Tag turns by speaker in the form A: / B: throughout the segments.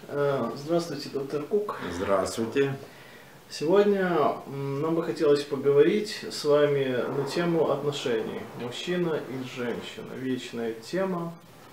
A: Здравствуйте, доктор Кук.
B: Здравствуйте.
A: Сегодня нам бы хотелось поговорить с вами на тему отношений мужчина и женщина. Вечная тема.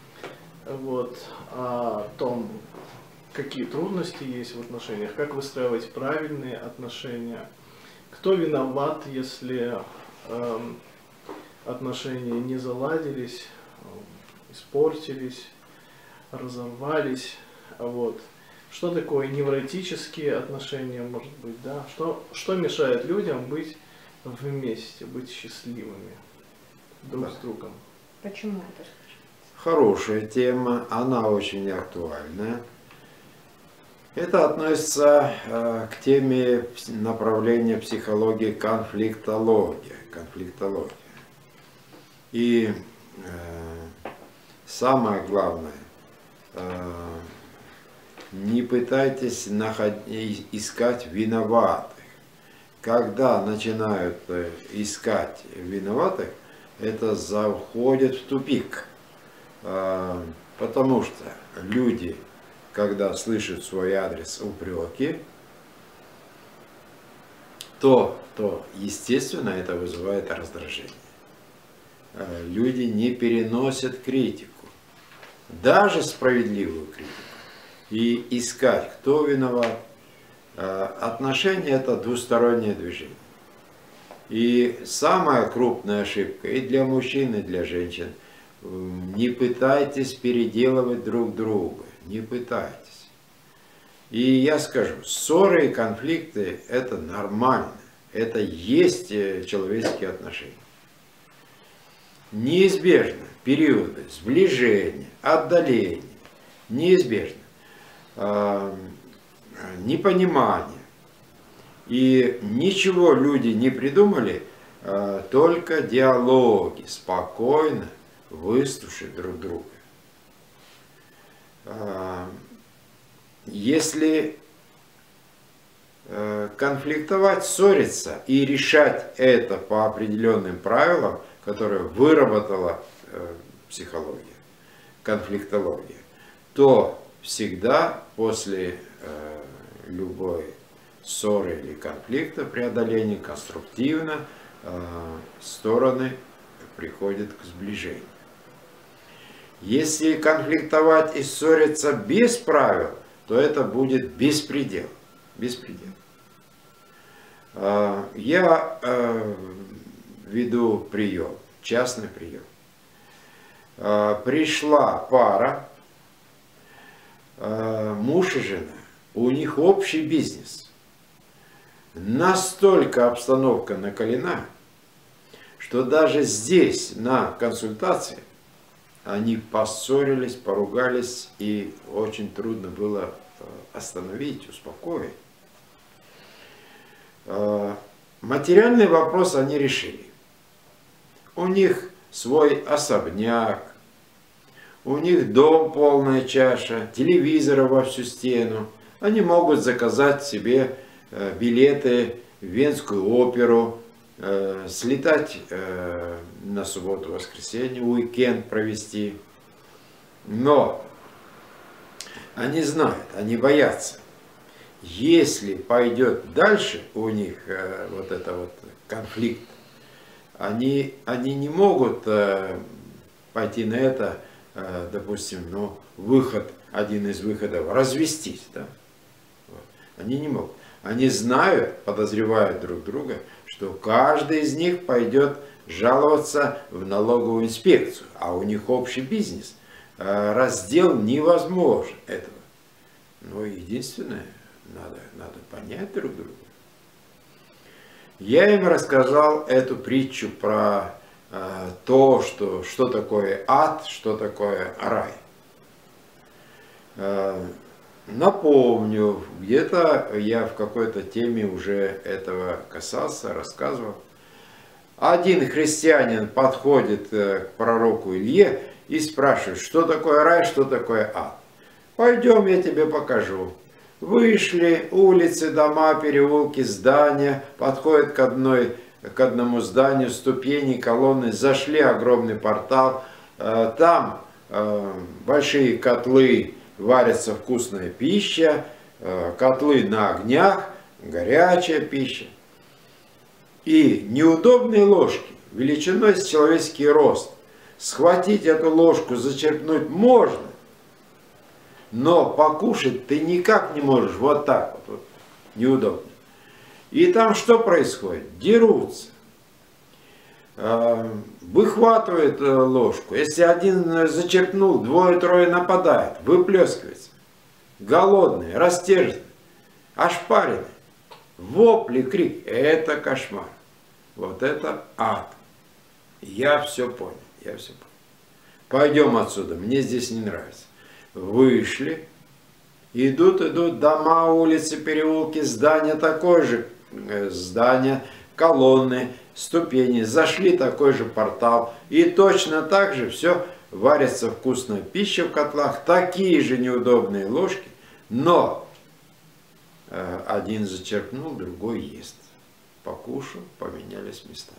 A: О том, какие трудности есть в отношениях, как выстраивать правильные отношения, кто виноват, если отношения не заладились, испортились, разорвались. Что такое невротические отношения, может быть, да? Что мешает людям быть вместе, быть счастливыми друг с другом?
C: Почему это?
B: Хорошая тема, она очень актуальная. Это относится к теме направления психологии конфликтология. И самое главное, не пытайтесь искать виноватых. Когда начинают искать виноватых, это заходит в тупик. Потому что люди, когда слышат в свой адрес упреки, то естественно это вызывает раздражение. Люди не переносят критику, даже справедливую критику. И искать, кто виноват. Отношения – это двустороннее движение. И самая крупная ошибка и для мужчин, и для женщин – не пытайтесь переделывать друг друга, не пытайтесь. И я скажу, ссоры и конфликты – это нормально, это есть человеческие отношения. Неизбежно периоды сближения, отдаления, неизбежно. Непонимание. И ничего люди не придумали, только диалоги, спокойно выслушать друг друга. Если конфликтовать, ссориться и решать это по определенным правилам, которые выработала психология, конфликтология, то всегда после любой ссоры или конфликта, преодоления конструктивно стороны приходят к сближению. Если конфликтовать и ссориться без правил, то это будет беспредел. Беспредел. Я веду прием, частный прием. Пришла пара, муж и жена, у них общий бизнес. Настолько обстановка накалена, что даже здесь, на консультации, они поссорились, поругались, и очень трудно было остановить, успокоить. Материальный вопрос они решили. У них свой особняк, у них дом полная чаша, телевизора во всю стену. Они могут заказать себе билеты в Венскую оперу, слетать на субботу-воскресенье, уикенд провести. Но они знают, они боятся. Если пойдет дальше у них вот это конфликт, они не могут пойти на это, допустим, выход, один из выходов, развестись. Да? Они не могут. Они знают, подозревают друг друга, что каждый из них пойдет жаловаться в налоговую инспекцию, а у них общий бизнес. Раздел невозможен этого. Но единственное, надо понять друг друга. Я им рассказал эту притчу про то, что такое ад, что такое рай. Напомню, где-то я в какой-то теме уже этого касался, рассказывал. Один христианин подходит к пророку Илье и спрашивает, что такое рай, что такое ад. Пойдем, я тебе покажу. Вышли, улицы, дома, переулки, здания, подходят к одному зданию, ступени, колонны, зашли огромный портал, там большие котлы, варится вкусная пища, котлы на огнях, горячая пища. И неудобные ложки величиной с человеческий рост. Схватить эту ложку, зачерпнуть можно, но покушать ты никак не можешь. Вот так вот, неудобно. И там что происходит? Дерутся. Выхватывает ложку. Если один зачерпнул, двое-трое нападают, выплескивается. Голодные, растерзанные, ошпаренные. Вопли, крик. Это кошмар. Вот это ад. Я все понял. Я все понял. Пойдем отсюда. Мне здесь не нравится. Вышли. Идут дома, улицы, переулки, здания такое же. Здания, колонны, ступени. Зашли, такой же портал. И точно так же все варится вкусная пища в котлах. Такие же неудобные ложки. Но один зачерпнул, другой ест. Покушал, поменялись местами.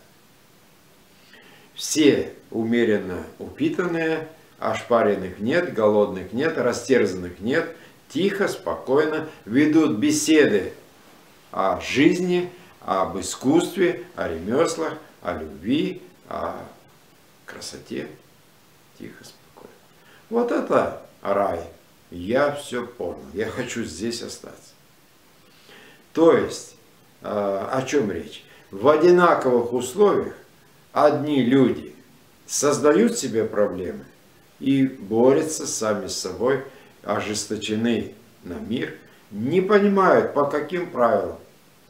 B: Все умеренно упитанные, ошпаренных нет, голодных нет, растерзанных нет. Тихо, спокойно ведут беседы о жизни, об искусстве, о ремеслах, о любви, о красоте. Тихо, спокойно. Вот это рай. Я все понял. Я хочу здесь остаться. То есть, о чем речь? В одинаковых условиях одни люди создают себе проблемы и борются сами с собой, ожесточены на мир, не понимают, по каким правилам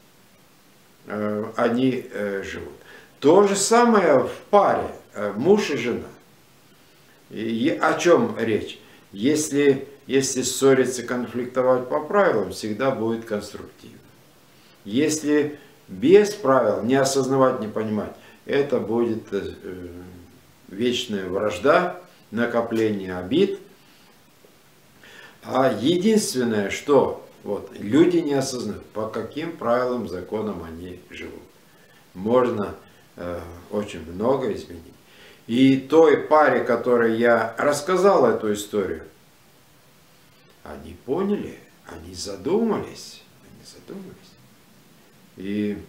B: они живут. То же самое в паре, муж и жена. И о чем речь? Если ссориться, конфликтовать по правилам, всегда будет конструктивно. Если без правил, не осознавать, не понимать, это будет вечная вражда, накопление обид. А единственное, что вот, люди не осознают, по каким правилам, законам они живут. Можно очень много изменить. И той паре, которой я рассказал эту историю, они поняли, они задумались. И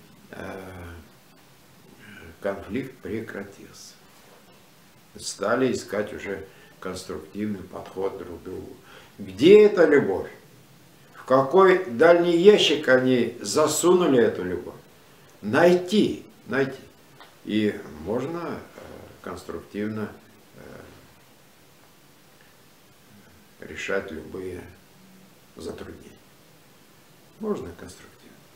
B: конфликт прекратился. Стали искать уже конструктивный подход друг к другу. Где эта любовь? В какой дальний ящик они засунули эту любовь? Найти. И можно конструктивно решать любые затруднения. Можно конструктивно.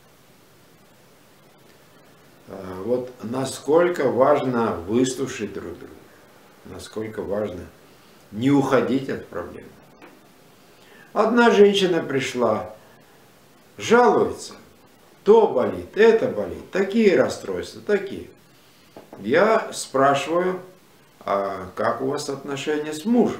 B: Вот насколько важно выслушать друг друга, насколько важно не уходить от проблемы. Одна женщина пришла, жалуется, то болит, это болит, такие расстройства, такие. Я спрашиваю, а как у вас отношения с мужем?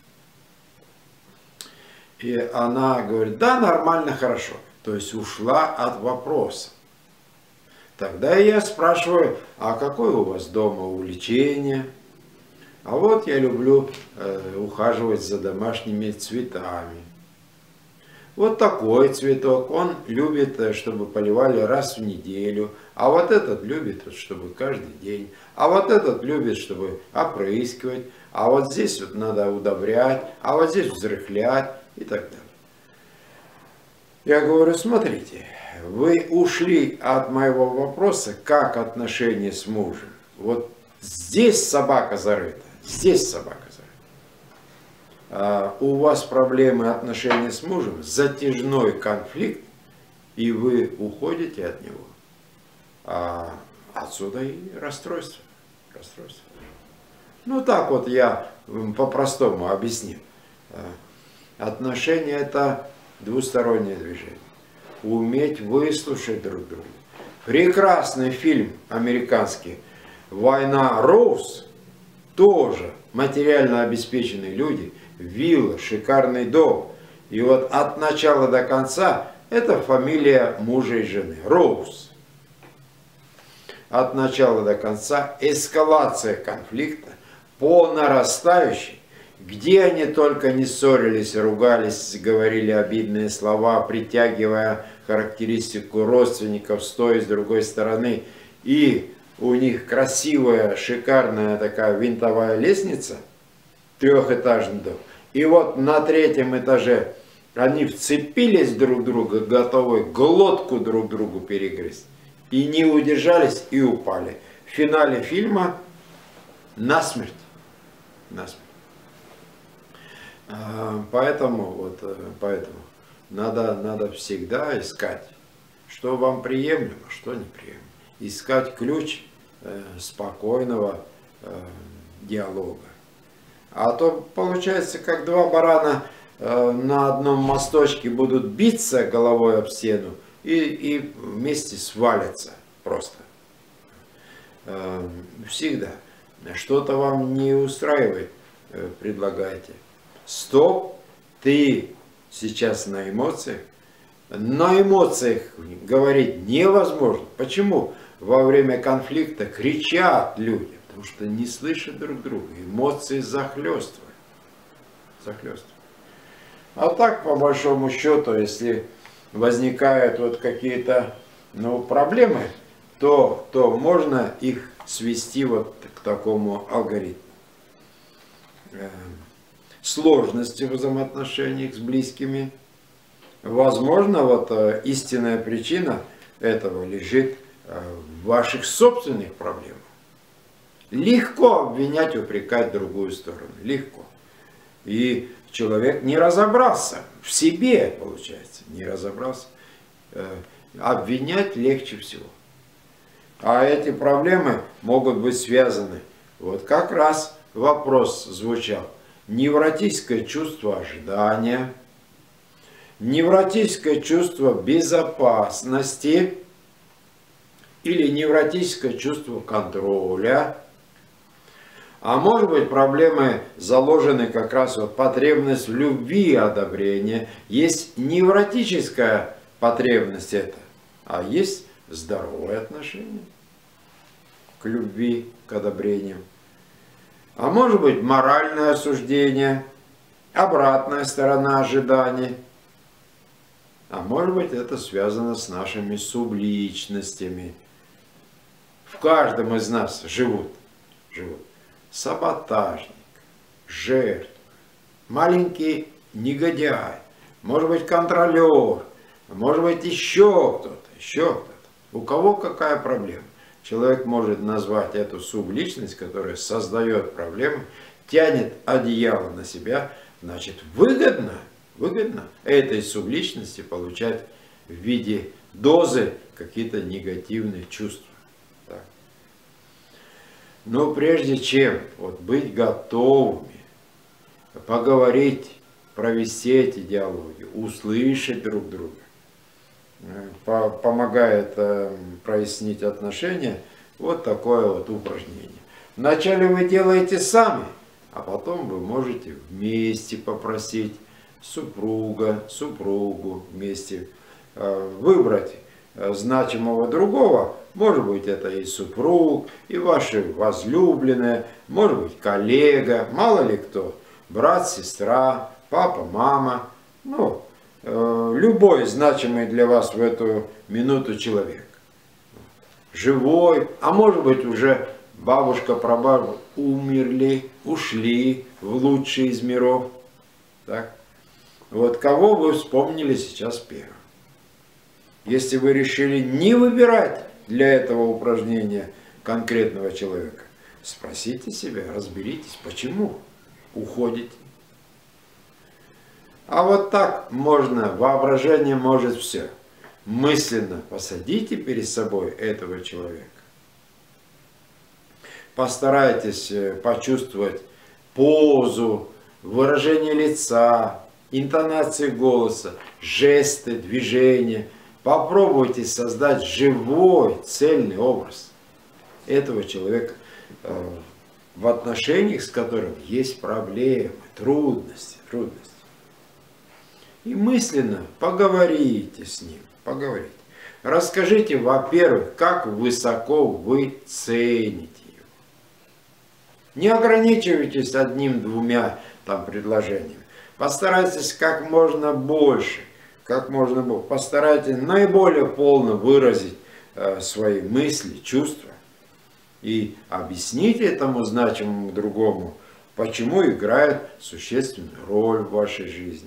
B: И она говорит, да, нормально, хорошо. То есть ушла от вопроса. Тогда я спрашиваю, а какое у вас дома увлечение? А вот я люблю ухаживать за домашними цветами. Вот такой цветок, он любит, чтобы поливали раз в неделю. А вот этот любит, чтобы каждый день. А вот этот любит, чтобы опрыскивать. А вот здесь вот надо удобрять. А вот здесь взрыхлять и так далее. Я говорю, смотрите, вы ушли от моего вопроса, как отношения с мужем. Вот здесь собака зарыта, здесь собака зарыта. А у вас проблемы отношения с мужем, затяжной конфликт, и вы уходите от него. А отсюда и расстройство. Ну так вот я по-простому объяснил. Отношения это двустороннее движение. Уметь выслушать друг друга. Прекрасный фильм американский «Война Роуз». Тоже материально обеспеченные люди. Вилла, шикарный дом. И вот от начала до конца это фамилия мужа и жены. Роуз. От начала до конца эскалация конфликта по нарастающей, Где они только не ссорились, ругались, говорили обидные слова, притягивая характеристику родственников с той и с другой стороны. И у них красивая, шикарная такая винтовая лестница, трехэтажный дом. И вот на третьем этаже они вцепились друг в друга, готовы глотку друг другу перегрызть. И не удержались и упали. В финале фильма насмерть. Насмерть. Поэтому надо всегда искать, что вам приемлемо, что неприемлемо. Искать ключ спокойного диалога. А то получается, как два барана на одном мосточке будут биться головой об стену и вместе свалятся просто. Всегда. Что-то вам не устраивает, предлагайте. Стоп, ты сейчас на эмоциях. На эмоциях говорить невозможно. Почему? Во время конфликта кричат люди, потому что не слышат друг друга. Эмоции захлестывают. А так, по большому счету, если возникают вот какие-то проблемы, то можно их свести вот к такому алгоритму. Сложности в взаимоотношениях с близкими. Возможно, вот истинная причина этого лежит в ваших собственных проблемах. Легко обвинять, упрекать другую сторону. Легко. И человек не разобрался в себе, получается. Не разобрался. Обвинять легче всего. А эти проблемы могут быть связаны. Вот как раз вопрос звучал. Невротическое чувство ожидания, невротическое чувство безопасности или невротическое чувство контроля. А может быть, проблемы заложены как раз вот потребность в любви и одобрении. Есть невротическая потребность это, а есть здоровое отношение к любви, к одобрению. А может быть, моральное осуждение, обратная сторона ожиданий. А может быть, это связано с нашими субличностями. В каждом из нас живут саботажник, жертва, маленький негодяй, может быть, контролер, может быть, еще кто-то. У кого какая проблема? Человек может назвать эту субличность, которая создает проблемы, тянет одеяло на себя, значит, выгодно этой субличности получать в виде дозы какие-то негативные чувства. Так. Но прежде чем быть готовыми поговорить, провести эти диалоги, услышать друг друга, помогает прояснить отношения вот такое вот упражнение. Вначале вы делаете сами, а потом вы можете вместе попросить супругу вместе выбрать значимого другого. Может быть, это и супруг, и ваши возлюбленные, может быть, коллега, мало ли кто, брат, сестра, папа, мама, любой значимый для вас в эту минуту человек. Живой, а может быть, уже бабушка, прабабушка умерли, ушли в лучший из миров. Так? Вот кого вы вспомнили сейчас первым? Если вы решили не выбирать для этого упражнения конкретного человека, спросите себя, разберитесь, почему уходите. А вот так можно, воображение может все. Мысленно посадите перед собой этого человека. Постарайтесь почувствовать позу, выражение лица, интонации голоса, жесты, движения. Попробуйте создать живой, цельный образ этого человека, в отношениях с которым есть проблемы, трудности. И мысленно поговорите с ним, поговорите. Расскажите, во-первых, как высоко вы цените его. Не ограничивайтесь одним-двумя там предложениями. Постарайтесь как можно больше, постарайтесь наиболее полно выразить свои мысли, чувства и объясните этому значимому другому, почему играет существенную роль в вашей жизни.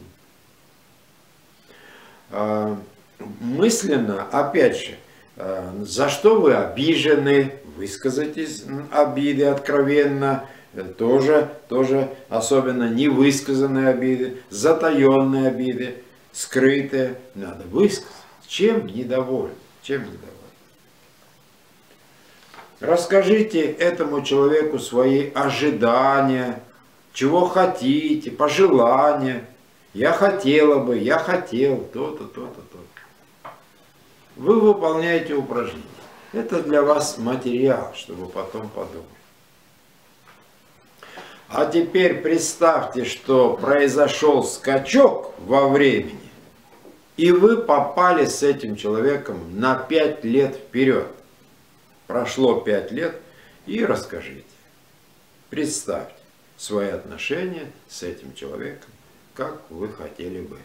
B: Мысленно, опять же, за что вы обижены, высказайтесь обиды откровенно, тоже особенно невысказанные обиды, затаенные обиды, скрытые, надо высказать. Чем недоволен? Расскажите этому человеку свои ожидания, чего хотите, пожелания. Я хотела бы, я хотел, то-то, то-то, то-то. Вы выполняете упражнение. Это для вас материал, чтобы потом подумать. А теперь представьте, что произошел скачок во времени, и вы попали с этим человеком на 5 лет вперед. Прошло 5 лет, и расскажите. Представьте свои отношения с этим человеком, как вы хотели бы.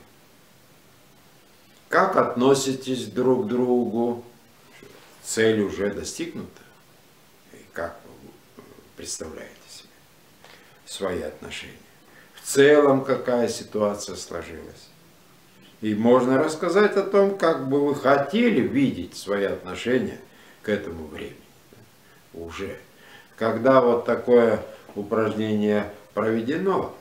B: Как относитесь друг к другу? Цель уже достигнута. И как вы представляете себе свои отношения? В целом, какая ситуация сложилась? И можно рассказать о том, как бы вы хотели видеть свои отношения к этому времени. Уже. Когда вот такое упражнение проведено,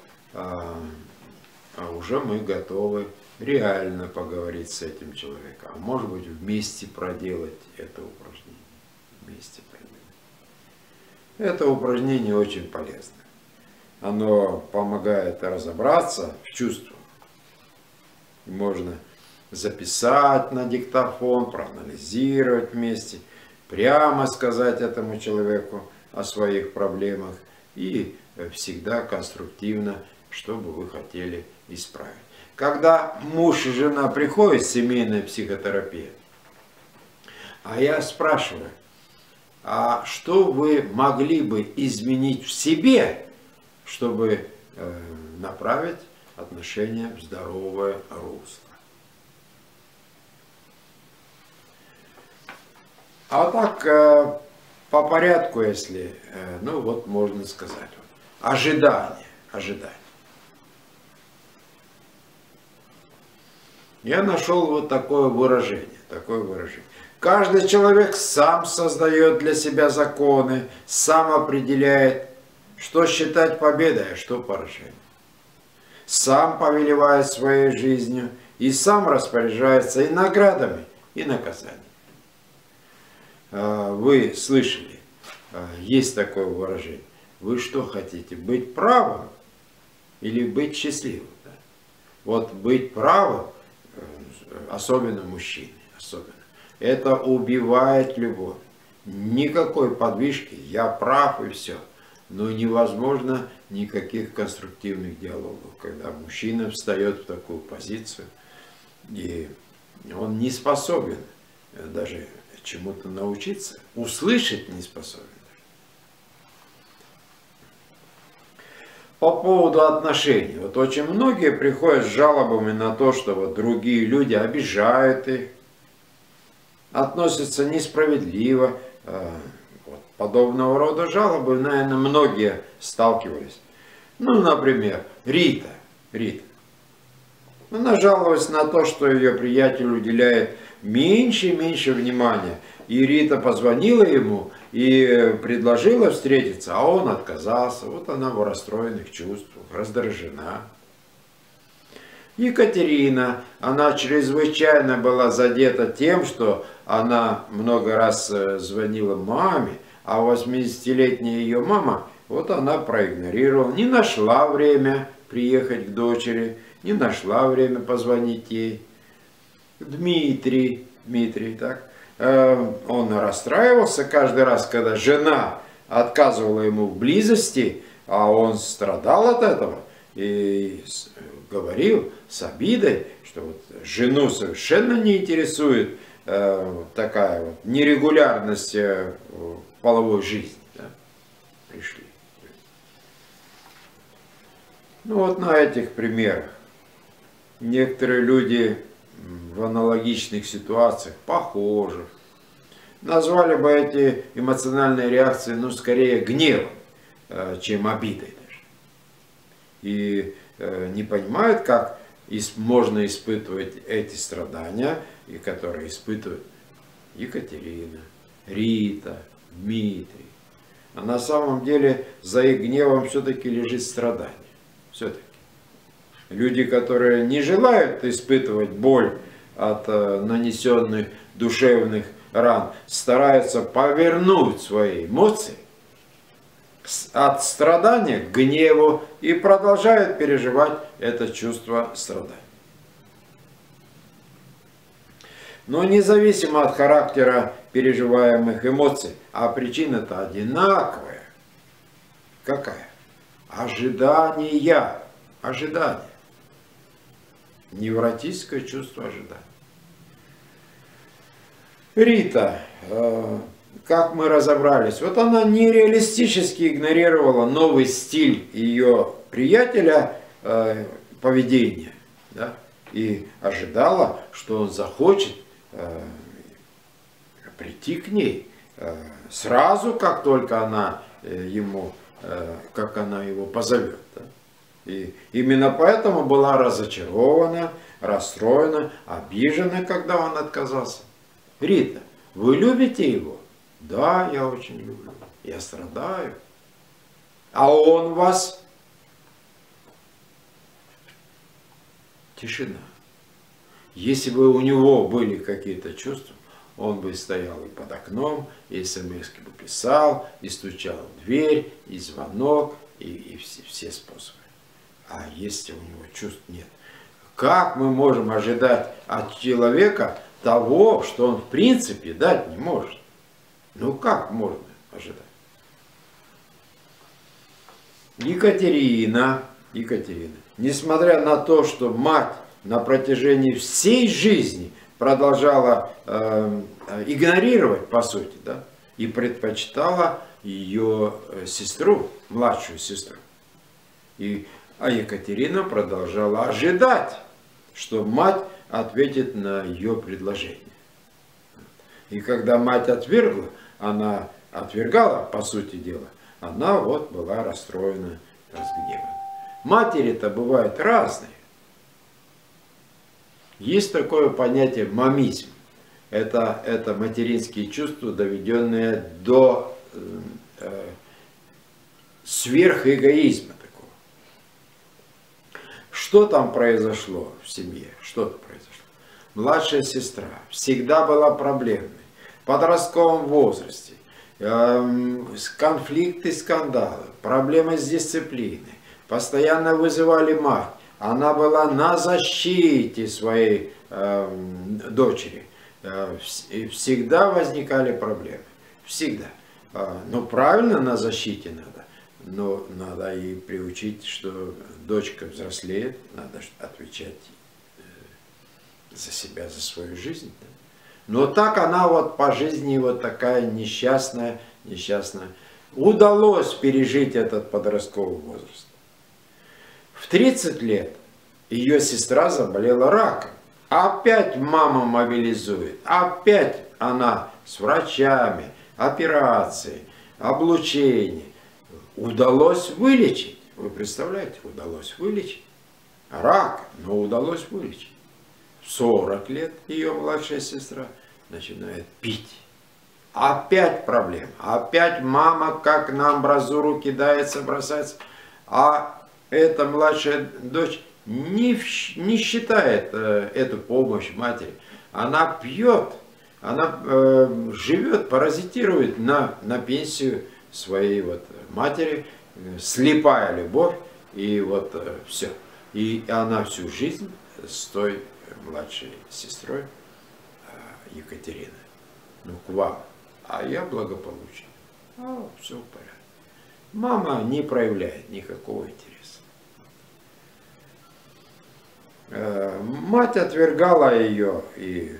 B: уже мы готовы реально поговорить с этим человеком. А может быть, вместе проделать это упражнение. Вместе проделать. Это упражнение очень полезно. Оно помогает разобраться в чувствах. Можно записать на диктофон, проанализировать вместе, прямо сказать этому человеку о своих проблемах и всегда конструктивно, что бы вы хотели исправить. Когда муж и жена приходят, семейная психотерапия, а я спрашиваю, а что вы могли бы изменить в себе, чтобы направить отношения в здоровое русло? А так, по порядку, если, ну вот можно сказать, ожидание. Я нашел вот такое выражение. Каждый человек сам создает для себя законы, сам определяет, что считать победой, а что поражением. Сам повелевает своей жизнью и сам распоряжается и наградами, и наказаниями. Вы слышали, есть такое выражение. Вы что хотите, быть правым или быть счастливым? Да? Вот быть правым, особенно мужчине, это убивает любовь. Никакой подвижки, я прав и все. Но невозможно никаких конструктивных диалогов, когда мужчина встает в такую позицию, и он не способен даже чему-то научиться, услышать не способен. По поводу отношений. Вот очень многие приходят с жалобами на то, что вот другие люди обижают их, относятся несправедливо. Вот подобного рода жалобы, наверное, многие сталкивались. Ну, например, Рита. Она жаловалась на то, что ее приятель уделяет меньше и меньше внимания. И Рита позвонила ему и предложила встретиться, а он отказался. Вот она в расстроенных чувствах, раздражена. Екатерина, она чрезвычайно была задета тем, что она много раз звонила маме, а 80-летняя ее мама, вот она проигнорировала, не нашла время приехать к дочери, не нашла время позвонить ей. Дмитрий, так, он расстраивался каждый раз, когда жена отказывала ему в близости, а он страдал от этого и говорил с обидой, что вот жену совершенно не интересует такая вот нерегулярность половой жизни. Да? Пришли. Ну вот на этих примерах. Некоторые люди в аналогичных ситуациях, похожих, назвали бы эти эмоциональные реакции, ну, скорее гневом, чем обидой даже. И не понимают, как можно испытывать эти страдания, и которые испытывают Екатерина, Рита, Дмитрий. А на самом деле за их гневом все-таки лежит страдание. Все-таки. Люди, которые не желают испытывать боль от нанесенных душевных ран, стараются повернуть свои эмоции от страдания к гневу и продолжают переживать это чувство страдания. Но независимо от характера переживаемых эмоций, а причина-то одинаковая. Какая? Ожидание. Ожидание. Невротическое чувство ожидания. Рита, как мы разобрались, вот она нереалистически игнорировала новый стиль ее приятеля поведения, да, и ожидала, что он захочет прийти к ней сразу, как только она его позовет. Да. И именно поэтому была разочарована, расстроена, обижена, когда он отказался. Рита, вы любите его? Да, я очень люблю. Я страдаю. А он вас? Тишина. Если бы у него были какие-то чувства, он бы стоял и под окном, и смс-ки бы писал, и стучал в дверь, и звонок, и все способы. А если у него чувств нет, как мы можем ожидать от человека того, что он в принципе дать не может? Ну как можно ожидать? Екатерина, несмотря на то, что мать на протяжении всей жизни продолжала игнорировать, по сути, да, и предпочитала ее сестру, младшую сестру. А Екатерина продолжала ожидать, что мать ответит на ее предложение. И когда мать отвергла, она отвергала, по сути дела, она вот была расстроена, разгневана. Матери-то бывают разные. Есть такое понятие мамизм. Это материнские чувства, доведенные до сверхэгоизма такого. Что там произошло в семье? Что-то произошло. Младшая сестра всегда была проблемной. В подростковом возрасте. Конфликты, скандалы, проблемы с дисциплиной. Постоянно вызывали мать. Она была на защите своей дочери. Всегда возникали проблемы. Всегда. Но правильно на защите надо. Но надо и приучить, что дочка взрослеет, надо отвечать за себя, за свою жизнь. Но так она вот по жизни вот такая несчастная. Удалось пережить этот подростковый возраст. В 30 лет ее сестра заболела раком. Опять мама мобилизует. Опять она с врачами, операцией, облучением. Удалось вылечить. Вы представляете, удалось вылечить. Рак, но удалось вылечить. В 40 лет ее младшая сестра начинает пить. Опять проблема. Опять мама как на амбразуру кидается, бросается. А эта младшая дочь не считает эту помощь матери. Она пьет, она живет, паразитирует на пенсию своей вот матери. Слепая любовь. И вот все. И она всю жизнь с той младшей сестрой Екатерины. Ну, к вам. А я благополучен. Все в порядке. Мама не проявляет никакого интереса. Мать отвергала ее, и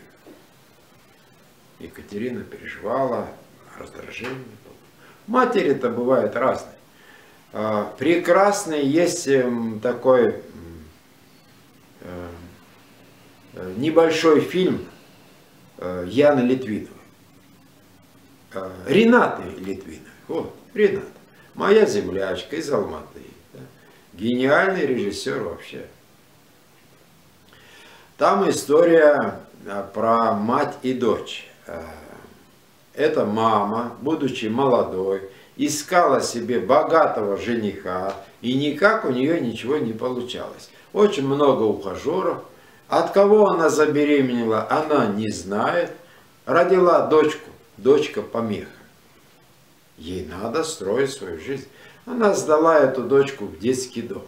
B: Екатерина переживала, раздражение было. Матери-то бывают разные. Прекрасный есть такой небольшой фильм Яны Литвиновой. Ренаты Литвиновой. Вот, Рената. Моя землячка из Алматы. Да? Гениальный режиссер вообще. Там история про мать и дочь. Эта мама, будучи молодой, искала себе богатого жениха, и никак у нее ничего не получалось. Очень много ухажеров. От кого она забеременела, она не знает. Родила дочку. Дочка помеха. Ей надо строить свою жизнь. Она сдала эту дочку в детский дом.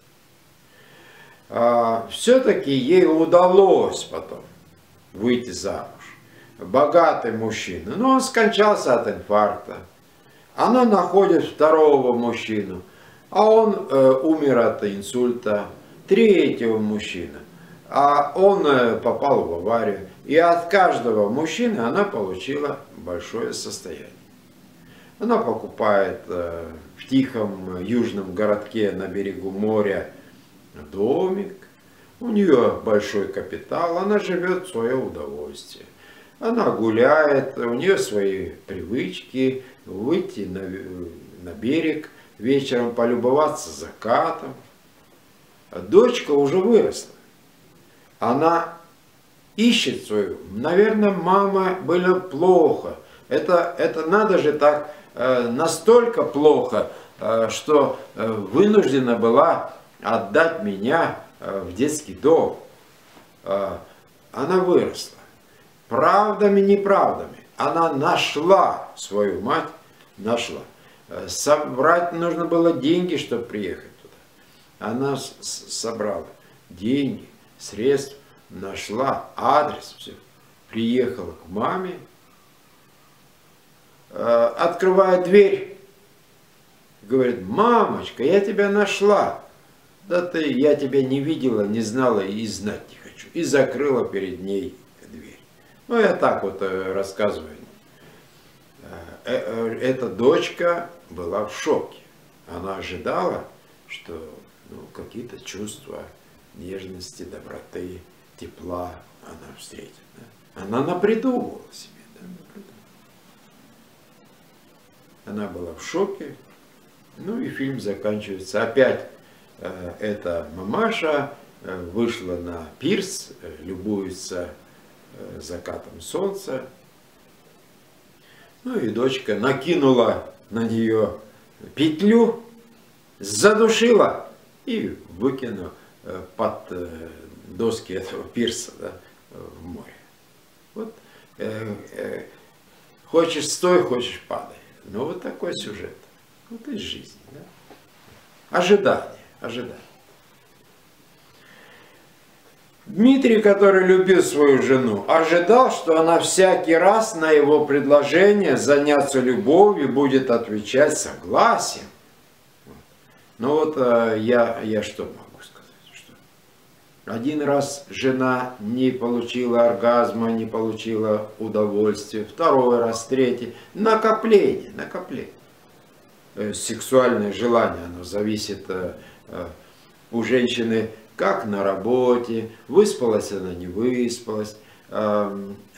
B: Все-таки ей удалось потом выйти замуж. Богатый мужчина. Но он скончался от инфаркта. Она находит второго мужчину. А он умер от инсульта. Третьего мужчину. А он попал в аварию. И от каждого мужчины она получила большое состояние. Она покупает в тихом южном городке на берегу моря домик. У нее большой капитал. Она живет в свое удовольствие. Она гуляет. У нее свои привычки. Выйти на берег вечером, полюбоваться закатом. Дочка уже выросла. Она ищет свою. Наверное, мама было плохо. Это надо же так, настолько плохо, что вынуждена была отдать меня в детский дом. Она выросла. Правдами, неправдами. Она нашла свою мать. Нашла. Собрать нужно было деньги, чтобы приехать туда. Она собрала деньги, средства, нашла адрес, все. Приехала к маме, открывает дверь, говорит: мамочка, я тебя нашла. Да я тебя не видела, не знала и знать не хочу. И закрыла перед ней дверь. Ну, я так вот рассказываю. Эта дочка была в шоке. Она ожидала, что какие-то чувства нежности, доброты, тепла она встретит. Да? Она напридумывала себе. Да? Она была в шоке. Ну и фильм заканчивается. Опять эта мамаша вышла на пирс, любуется закатом солнца. Ну и дочка накинула на нее петлю, задушила и выкинула под доски этого пирса, да, в море. Вот хочешь стой, хочешь падай. Ну вот такой сюжет. Вот из жизни. Да? Ожидание. Дмитрий, который любил свою жену, ожидал, что она всякий раз на его предложение заняться любовью будет отвечать согласием. Ну вот я что могу сказать? Что один раз жена не получила оргазма, не получила удовольствия, второй раз, третий. Накопление. Сексуальное желание, оно зависит у женщины как на работе, выспалась она, не выспалась, как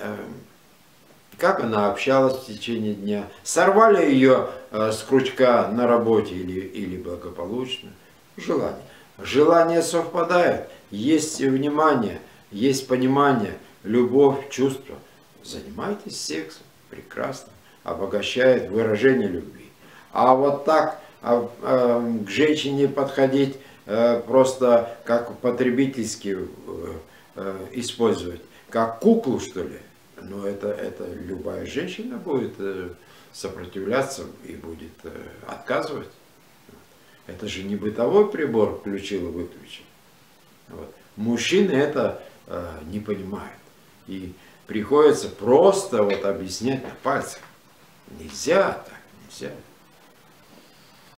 B: она общалась в течение дня, сорвали ее с крючка на работе или благополучно. Желание совпадает, есть внимание, есть понимание, любовь, чувство. Занимайтесь сексом, прекрасно, обогащает выражение любви. А вот так к женщине подходить просто как потребительски использовать, как куклу, что ли. Но это любая женщина будет сопротивляться и будет отказывать. Это же не бытовой прибор включил и выключил. Вот. Мужчины это не понимают. И приходится просто вот объяснять на пальцах. Нельзя так, нельзя.